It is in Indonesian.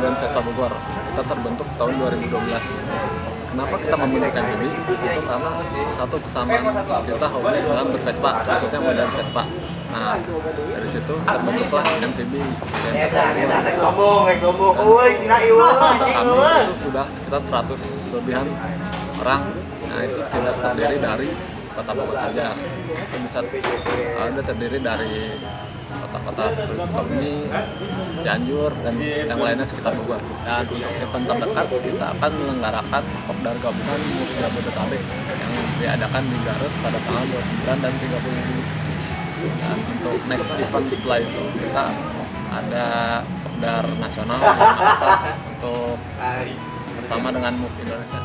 Grand Vespa Bogor. Kita terbentuk tahun 2012. Kenapa kita membentuk MVB? Itu karena satu kesamaan kita hobi dalam bervespa, khususnya model Vespa. Nah, dari situ terbentuklah MVB. Kami itu sudah sekitar 100 lebihan orang. Nah, itu tidak terdiri dari kota Bogor saja. Itu bisa ada terdiri dari kota-kota seperti Sukabumi, Cianjur, dan yang lainnya sekitar Bogor. Dan untuk event terdekat kita akan menyelenggarakan Kopdar Gabungan MUF Jabodetabek yang diadakan di Garut pada tanggal 29 dan 30 Juli. Dan untuk next event setelah itu kita ada Kopdar Nasional di Makassar untuk bersama dengan MUF Indonesia.